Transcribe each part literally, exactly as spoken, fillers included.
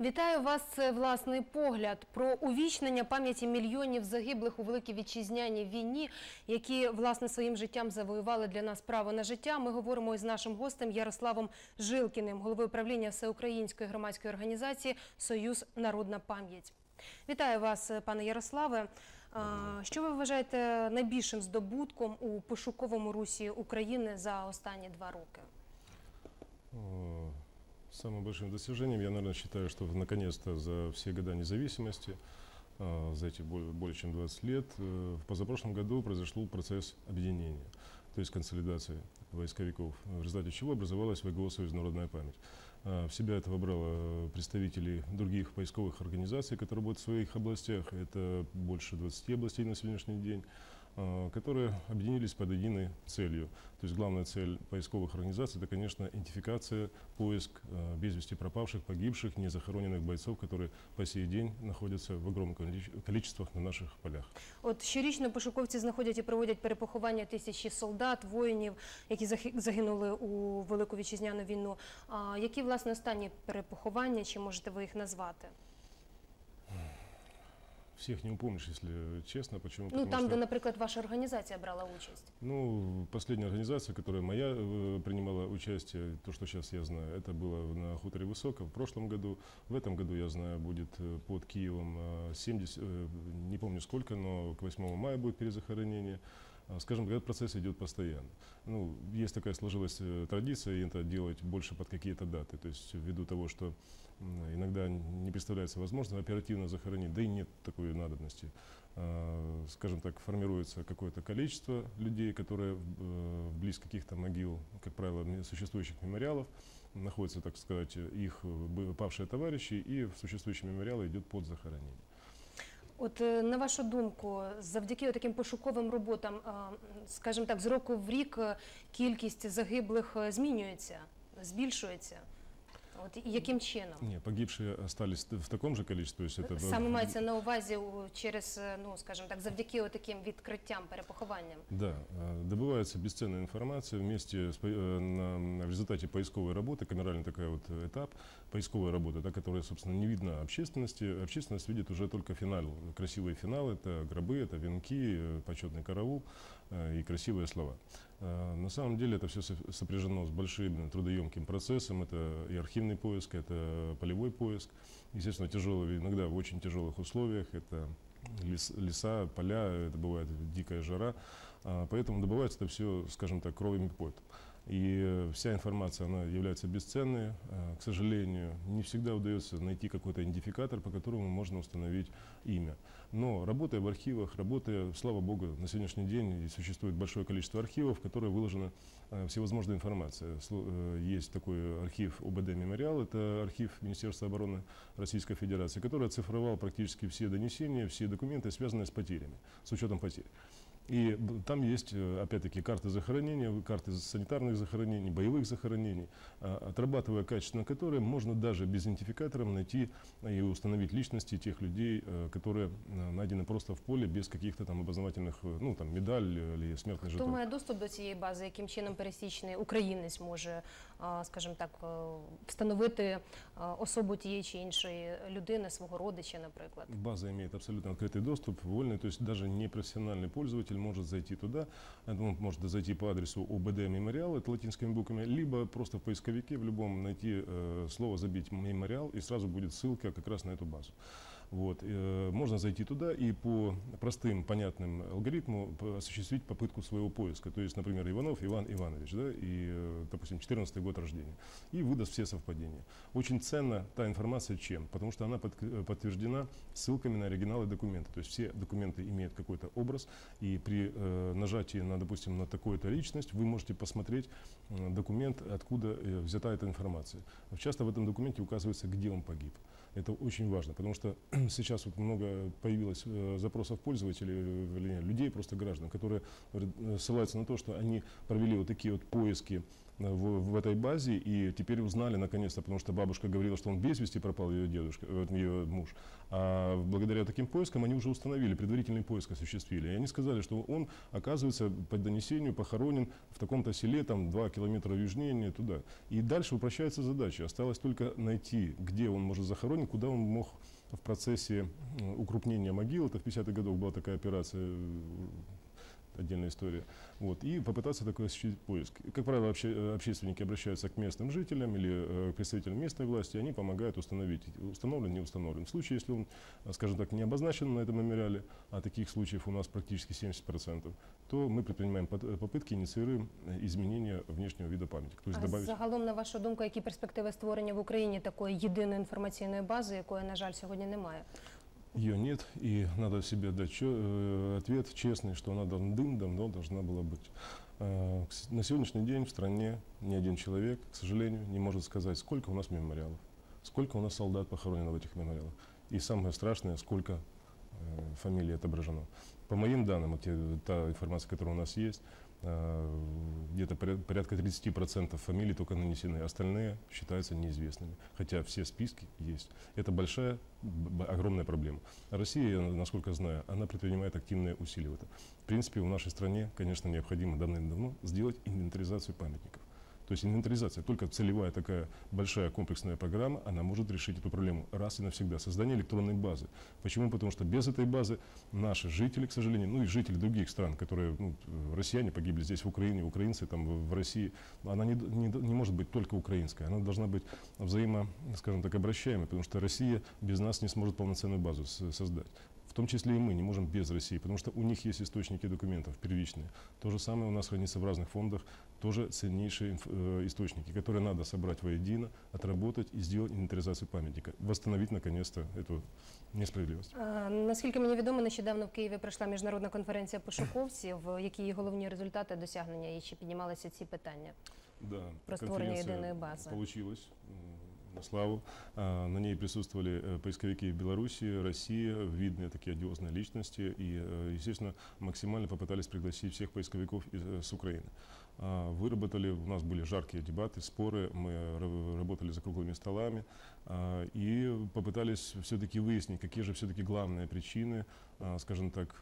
Вітаю вас, це «Власний погляд» про увічнення пам'яті мільйонів загиблих у Великій Вітчизняній війні, які, власне, своїм життям завоювали для нас право на життя. Ми говоримо із нашим гостем Ярославом Жилкіним, головою правління всеукраїнської громадської організації «Союз. Народна пам'ять». Вітаю вас, пане Ярославе. Що ви вважаєте найбільшим здобутком у пошуковому русі України за останні два роки? Самым большим достижением я, наверное, считаю, что наконец-то за все года независимости, за эти более чем двадцать лет, в позапрошлом году произошел процесс объединения, то есть консолидации войсковиков, в результате чего образовалась ВГО «Союз. Народная память». В себя это вобрало представителей других поисковых организаций, которые работают в своих областях, это больше двадцати областей на сегодняшний день, которые объединились под единой целью. То есть главная цель поисковых организаций – это, конечно, идентификация, поиск без вести пропавших, погибших, незахороненных бойцов, которые по сей день находятся в огромных количествах на наших полях. От щорічно пошуковці знаходять і проводять перепоховання тисячі солдат, воїнів, які загинули у Велику Вітчизняну війну. А які, власне, останні перепоховання, чи можете ви їх назвати? Всех не упомнишь, если честно. Почему? Ну, там, что, где, например, ваша организация брала участь. Ну, последняя организация, которая моя э, принимала участие, то, что сейчас я знаю, это было на хуторе Высоко в прошлом году. В этом году, я знаю, будет под Киевом семьдесят, э, не помню сколько, но к восьмому мая будет перезахоронение. Скажем, этот процесс идет постоянно. Ну, есть такая сложилась традиция, и это делать больше под какие-то даты. То есть ввиду того, что иногда не представляется возможным оперативно захоронить, да и нет такой надобности. Скажем так, формируется какое-то количество людей, которые вблизи каких-то могил, как правило, существующих мемориалов, находятся, так сказать, их павшие товарищи, и в существующие мемориалы идет под захоронение. От, на вашу думку, завдяки таким пошуковим роботам, скажімо так, з року в рік кількість загиблих змінюється, збільшується? От, яким чином? Ні, погибшие остались в такому же количестве. Это... Саме мається на увазі через, ну, скажімо так, завдяки таким відкриттям, перепохованням? Да, добывается бесценная информация вместе с, на, в результате поисковой работы, камеральный такой вот этап, поисковая работа, да, которая, собственно, не видна общественности. Общественность видит уже только финал, красивые финалы, это гробы, это венки, почетный караул и красивые слова. На самом деле это все сопряжено с большим трудоемким процессом, это и архивный поиск, это полевой поиск, естественно, тяжелый, иногда в очень тяжелых условиях, это лес, леса, поля, это бывает дикая жара, поэтому добывается это все, скажем так, кровью и потом. И вся информация, она является бесценной. К сожалению, не всегда удается найти какой-то идентификатор, по которому можно установить имя. Но работая в архивах, работая, слава богу, на сегодняшний день существует большое количество архивов, в которые выложена всевозможная информация. Есть такой архив ОБД «Мемориал», это архив Министерства обороны Российской Федерации, который оцифровал практически все донесения, все документы, связанные с потерями, с учетом потерь. И там есть, опять-таки, карты захоронения, карты санитарных захоронений, боевых захоронений, отрабатывая качественно которые можно даже без идентификаторов найти и установить личности тех людей, которые найдены просто в поле без каких-то там обознавательных, ну, там, медаль или смертный жетон. Хто має доступ до цієї бази, яким чином пересічний українець може, скажімо так, встановити особу тієї чи іншої людини, свого родича, наприклад? База имеет абсолютно открытый доступ, вольный, то есть даже непрофессиональный пользователь может зайти туда, он может зайти по адресу ОБД «Мемориал», это латинскими буквами, либо просто в поисковике в любом найти э, слово, забить «Мемориал», и сразу будет ссылка как раз на эту базу. Вот. Э, можно зайти туда и по простым, понятным алгоритму осуществить попытку своего поиска. То есть, например, Иванов Иван Иванович, да, и, э, допустим, четырнадцатый год рождения, и выдаст все совпадения. Очень ценна та информация чем? Потому что она под, подтверждена ссылками на оригиналы документа. То есть все документы имеют какой-то образ, и при э, нажатии на, допустим, на такую-то личность вы можете посмотреть э, документ, откуда э, взята эта информация. Часто в этом документе указывается, где он погиб. Это очень важно, потому что сейчас вот много появилось э, запросов пользователей, э, людей, просто граждан, которые ссылаются на то, что они провели вот такие вот поиски в, в этой базе, и теперь узнали наконец-то, потому что бабушка говорила, что он без вести пропал, ее дедушка, э, ее муж. А благодаря таким поискам они уже установили, предварительный поиск осуществили. И они сказали, что он, оказывается, по донесению похоронен в таком-то селе, там, два километра южнее, туда. И дальше упрощается задача. Осталось только найти, где он может захоронен, куда он мог в процессе укрупнения могил. Это в пятидесятых годах была такая операция, отдельная история. Вот, и попытаться такой осуществить поиск. И, как правило, обще, общественники обращаются к местным жителям или э, к представителям местной власти, и они помогают установить, установлен, не установлен. В случае, если он, скажем так, не обозначен на этом мемориале, а таких случаев у нас практически семьдесят процентов, то мы предпринимаем попытки, инициируем изменения внешнего вида памятника. То есть а добавить... загалом, на вашу думку, які перспективи створення в Україні такої єдиної інформаційної бази, якої, на жаль, сьогодні немає? Ее нет, и надо себе дать чё, э, ответ честный, что она давным-давно должна была быть. Э, на сегодняшний день в стране ни один человек, к сожалению, не может сказать, сколько у нас мемориалов, сколько у нас солдат похоронено в этих мемориалах. И самое страшное, сколько э, фамилий отображено. По моим данным, вот, та информация, которая у нас есть, где-то порядка тридцати процентов фамилий только нанесены, остальные считаются неизвестными, хотя все списки есть. Это большая, огромная проблема. Россия, насколько знаю, она предпринимает активные усилия в этом. В принципе, в нашей стране, конечно, необходимо давным-давно сделать инвентаризацию памятников. То есть инвентаризация, только целевая такая большая комплексная программа, она может решить эту проблему раз и навсегда. Создание электронной базы. Почему? Потому что без этой базы наши жители, к сожалению, ну и жители других стран, которые, ну, россияне погибли здесь в Украине, украинцы там в России, она не, не, не может быть только украинская, она должна быть взаимо, скажем так, обращаемой, потому что Россия без нас не сможет полноценную базу создать. В том числе и мы не можем без России, потому что у них есть источники документов первичные. То же самое у нас хранится в разных фондах, тоже ценнейшие э, источники, которые надо собрать воедино, отработать и сделать инвентаризацию памятника, восстановить наконец-то эту несправедливость. А, наскільки мені відомо, нещодавно в Києві пройшла міжнародна конференція пошуковців, які її головні результати досягнення і чи піднімалися ці питання? Да, про створення єдиної бази. Получилось. На славу. На ней присутствовали поисковики Беларуси, Россия, видные такие одиозные личности. И, естественно, максимально попытались пригласить всех поисковиков с Украины. Выработали, у нас были жаркие дебаты, споры, мы работали за круглыми столами и попытались все-таки выяснить, какие же все-таки главные причины, скажем так,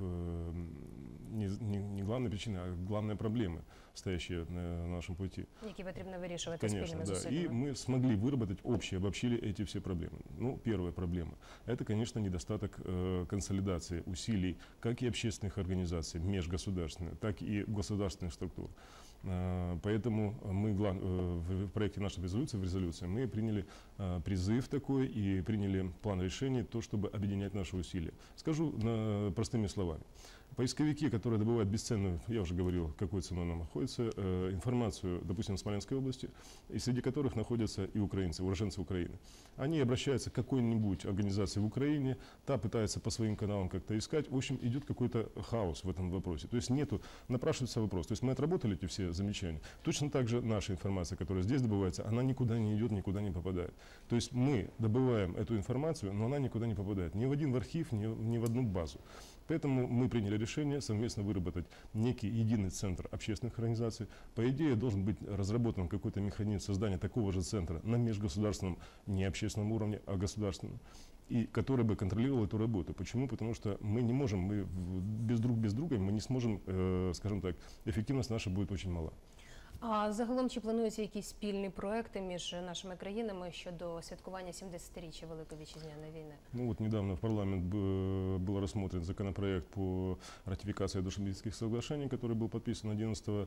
не, не, не главные причины, а главные проблемы, стоящие на нашем пути. Які потрібно вирішувати Конечно, спільними да. зусиллями. И мы смогли выработать общие, обобщили эти все проблемы. Ну, первая проблема – это, конечно, недостаток э, консолидации усилий как и общественных организаций, межгосударственных, так и государственных структур. Э, поэтому мы э, в проекте нашей резолюции, в резолюции, мы приняли э, призыв такой и приняли план решений, то, чтобы объединять наши усилия. Скажу на, простыми словами. Поисковики, которые добывают бесценную, я уже говорил, какой ценой нам находится, э, информацию, допустим, в Смоленской области, и среди которых находятся и украинцы, уроженцы Украины. Они обращаются к какой-нибудь организации в Украине, та пытается по своим каналам как-то искать. В общем, идет какой-то хаос в этом вопросе. То есть нету, напрашивается вопрос. То есть мы отработали эти все замечания. Точно так же наша информация, которая здесь добывается, она никуда не идет, никуда не попадает. То есть мы добываем эту информацию, но она никуда не попадает. Ни в один в архив, ни, ни в одну базу. Поэтому мы приняли решение совместно выработать некий единый центр общественных организаций. По идее, должен быть разработан какой-то механизм создания такого же центра на межгосударственном, не общественном уровне, а государственном, и который бы контролировал эту работу. Почему? Потому что мы не можем, мы без друг без друга мы не сможем, э, скажем так, эффективность наша будет очень мала. А загалом, чи плануються якісь спільні проекти між нашими країнами щодо святкування сімдесятиріччя Великої Вітчизняної війни? Ну вот недавно в парламент был рассмотрен законопроект по ратификации Душанбейских соглашений, который был подписан одиннадцатого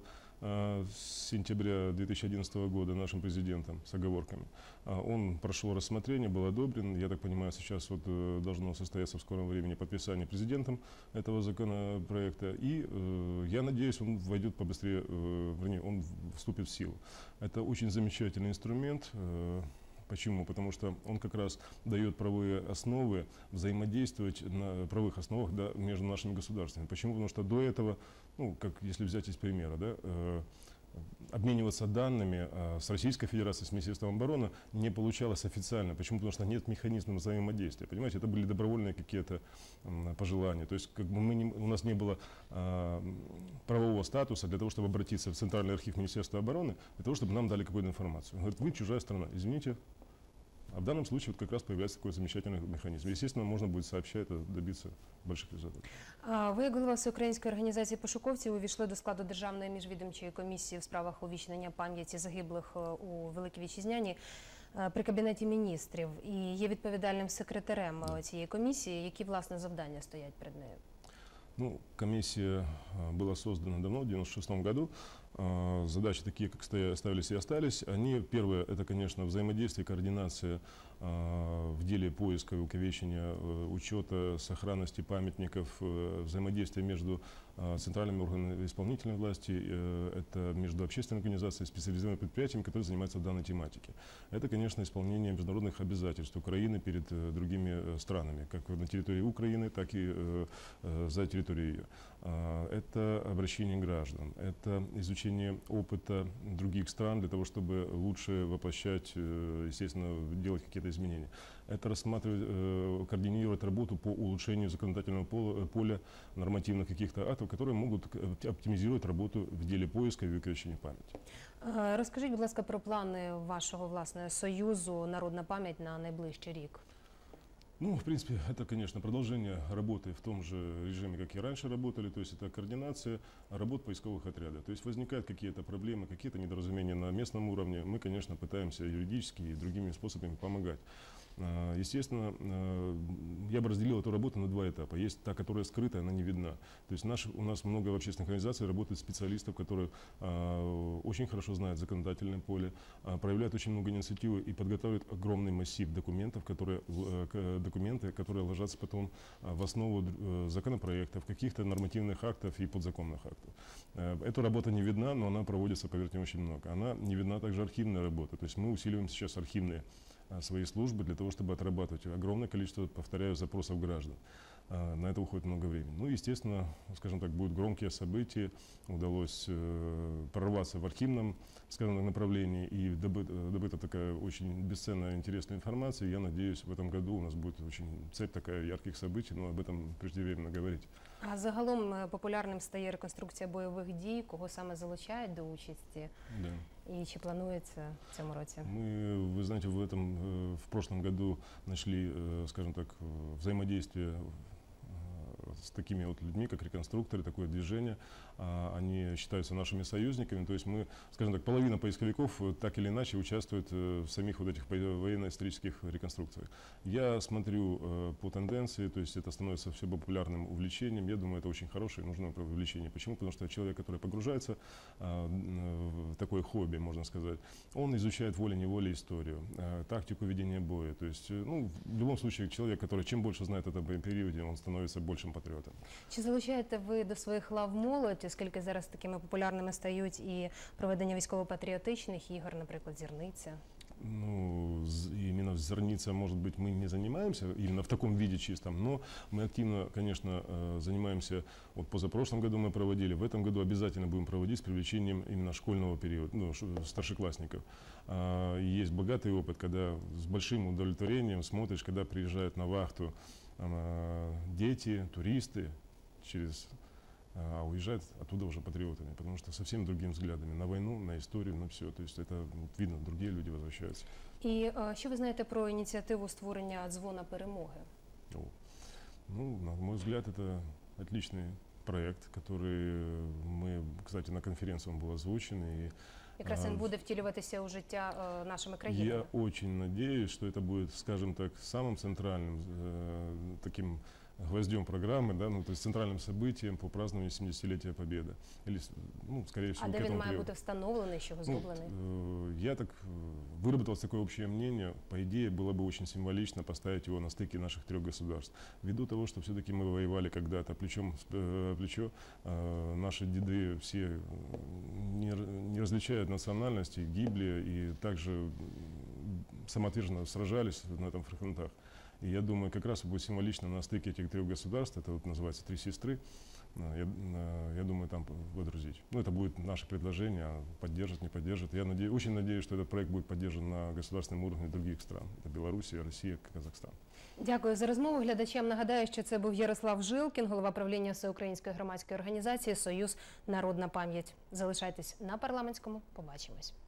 сентября две тысячи одиннадцатого года нашим президентом с оговорками. Он прошел рассмотрение, был одобрен. Я так понимаю, сейчас вот должно состояться в скором времени подписание президентом этого законопроекта. И я надеюсь, он войдет побыстрее, вернее, он вступит в силу. Это очень замечательный инструмент. Почему? Потому что он как раз дает правовые основы взаимодействовать на правовых основах, да, между нашими государствами. Почему? Потому что до этого, ну, как если взять из примера, да, обмениваться данными а, с Российской Федерацией, с Министерством обороны не получалось официально. Почему? Потому что нет механизма взаимодействия. Понимаете, это были добровольные какие-то м, пожелания. То есть как бы мы не, у нас не было а, правового статуса для того, чтобы обратиться в Центральный архив Министерства обороны, для того, чтобы нам дали какую-то информацию. Говорит, вы чужая страна, извините. А в данном случае вот как раз появляется такой замечательный механизм. Естественно, можно будет сообща это добиться больших результатів. А ви, як голова Всеукраїнської організації пошуковців, увійшли до складу Державної міжвідомчої комісії в справах увічнення пам'яті загиблих е, у Великій Вітчизняні е, при Кабінеті міністрів і є відповідальним секретарем е, цієї комісії. Які, власне, завдання стоять перед нею? Ну, комиссия а, была создана давно, в девяносто шестом году. А, Задачи такие, как стоя- ставились и остались. Они, первое, это, конечно, взаимодействие, координация а, в деле поиска и увековечения, э, учета, сохранности памятников, э, взаимодействие между а, центральными органами исполнительной власти, э, это между общественной организацией и специализированными предприятиями, которые занимаются данной тематикой. Это, конечно, исполнение международных обязательств Украины перед э, другими э, странами, как на территории Украины, так и э, э, за территорией ее. А, Это обращение граждан, это изучение опыта других стран для того, чтобы лучше воплощать, э, естественно, делать какие-то изменения. Это рассматривать, э, координировать работу по улучшению законодательного пола- поля нормативных каких-то актов, которые могут э, оптимизировать работу в деле поиска и увековечения памяти. Е, Розкажіть, будь ласка, про плани вашого, власне, союзу «Народна пам'ять» на найближчий рік. Ну, в принципе, это, конечно, продолжение работы в том же режиме, как и раньше работали, то есть это координация работ поисковых отрядов. То есть возникают какие-то проблемы, какие-то недоразумения на местном уровне, мы, конечно, пытаемся юридически и другими способами помогать. А, Естественно, а, я бы разделил эту работу на два этапа. Есть та, которая скрыта, она не видна. То есть наш, у нас много в общественных организациях работает специалистов, которые а, очень хорошо знают законодательное поле, а, проявляют очень много инициативы и подготавливают огромный массив документов, которые, в- к- документы, которые ложатся потом а, в основу э, законопроектов, каких-то нормативных актов и подзаконных актов. Э, Эта работа не видна, но она проводится, поверьте, очень много. Она не видна также архивная работа. То есть мы усиливаем сейчас архивные а, свои службы для того, чтобы отрабатывать огромное количество, повторяю, запросов граждан. А, На это уходит много времени. Ну, естественно, скажем так, будут громкие события. Удалось э, прорваться в архивном, скажем так, направлении и добыта, добыта такая очень бесценная, интересная информация. Я надеюсь, в этом году у нас будет очень цепь такая ярких событий, но об этом преждевременно говорить. А загалом е, популярним стає реконструкція бойових дій, кого саме залучають до участі Да. і чи планується в цьому році? Мы, вы знаете, в этом, э, в прошлом году нашли, э, скажем так, э, взаимодействие э, с такими вот людьми, как реконструкторы, такое движение. А, Они считаются нашими союзниками. То есть мы, скажем так, половина поисковиков э, так или иначе участвует э, в самих вот этих по- военно-исторических реконструкциях. Я смотрю э, по тенденции, то есть это становится все популярным увлечением. Я думаю, это очень хорошее и нужное увлечение. Почему? Потому что человек, который погружается а, н- в такое хобби, можно сказать, он изучает волей-неволей историю, э, тактику ведения боя. То есть, э, ну, в любом случае, человек, который чем больше знает о этом периоде, он становится большим патриотом. Чи залучаєте ви до своїх лав молодь, оскільки зараз такими популярними стають і проведення військово-патріотичних ігор, наприклад, «Зірниця»? Ну, з- именно в Зернице, может быть, мы не занимаемся, именно в таком виде чистом, но мы активно, конечно, э, занимаемся, вот позапрошлом году мы проводили, в этом году обязательно будем проводить с привлечением именно школьного периода, ну, ш- старшеклассников. А, и Есть богатый опыт, когда с большим удовлетворением смотришь, когда приезжают на вахту а, дети, туристы, через, а уезжают оттуда уже патриотами, потому что совсем другими взглядами на войну, на историю, на все. То есть это вот, видно, другие люди возвращаются. І е, що ви знаєте про ініціативу створення «Дзвона перемоги»? О. Ну, на мой взгляд, это отличный проект, который мы, кстати, на конференции он был озвучен. И Якраз він А, буде втілюватися у життя е, нашими країнами. я очень надеюсь, что это будет, скажем так, самым центральным э, таким гвоздем программы, да, ну, то есть центральным событием по празднованию семидесятилетия Победы. Или, с- ну, скорее всего, А к де він этому має периоду. бути встановлений, що Ну, зроблений? э, я так э, выработалось такое общее мнение. По идее, было бы очень символично поставить его на стыке наших трех государств. Ввиду того, что все-таки мы воевали когда-то плечом в э, плечо, э, наши деды все э, не, р- не различают национальности, гибли и также м, самоотверженно сражались на этом фронтах. И я думаю, как раз будет символично на стыке этих трех государств, это вот называется «Три сестры», э, я, э, я думаю, там водрузить. Ну, это будет наше предложение, поддержат, не поддержат. Я надеюсь, очень надеюсь, что этот проект будет поддержан на государственном уровне других стран. Это Белоруссия, Россия, Казахстан. Дякую за розмову. Глядачам нагадаю, що це був Ярослав Жилкін, голова правління Всеукраїнської громадської організації «Союз. Народна пам'ять». Залишайтесь на парламентському. Побачимось.